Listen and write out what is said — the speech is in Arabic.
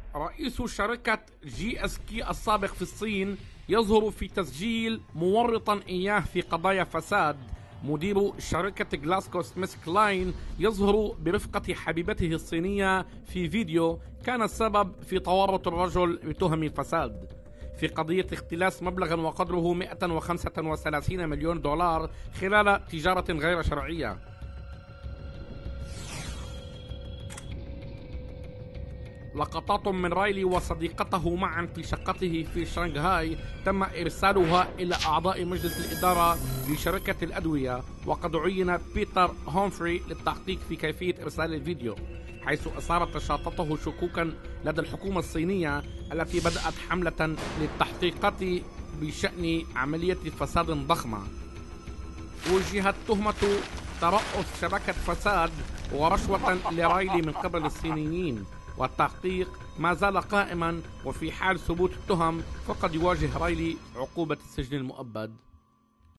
رئيس شركة جي اس كي السابق في الصين يظهر في تسجيل مورطا إياه في قضايا فساد. مدير شركة جلاسكو سميث كلاين يظهر برفقة حبيبته الصينية في فيديو كان السبب في تورط الرجل بتهم فساد في قضية اختلاس مبلغ وقدره 135 مليون دولار خلال تجارة غير شرعية. لقطات من رايلي وصديقته معا في شقته في شنغهاي تم إرسالها إلى أعضاء مجلس الإدارة لشركة الأدوية، وقد عين بيتر هومفري للتحقيق في كيفية إرسال الفيديو، حيث أثارت نشاطته شكوكا لدى الحكومة الصينية التي بدأت حملة للتحقيقات بشأن عملية فساد ضخمة. وجهت تهمة ترأس شبكة فساد ورشوة لرايلي من قبل الصينيين، والتحقيق ما زال قائما، وفي حال ثبوت التهم فقد يواجه رايلي عقوبة السجن المؤبد.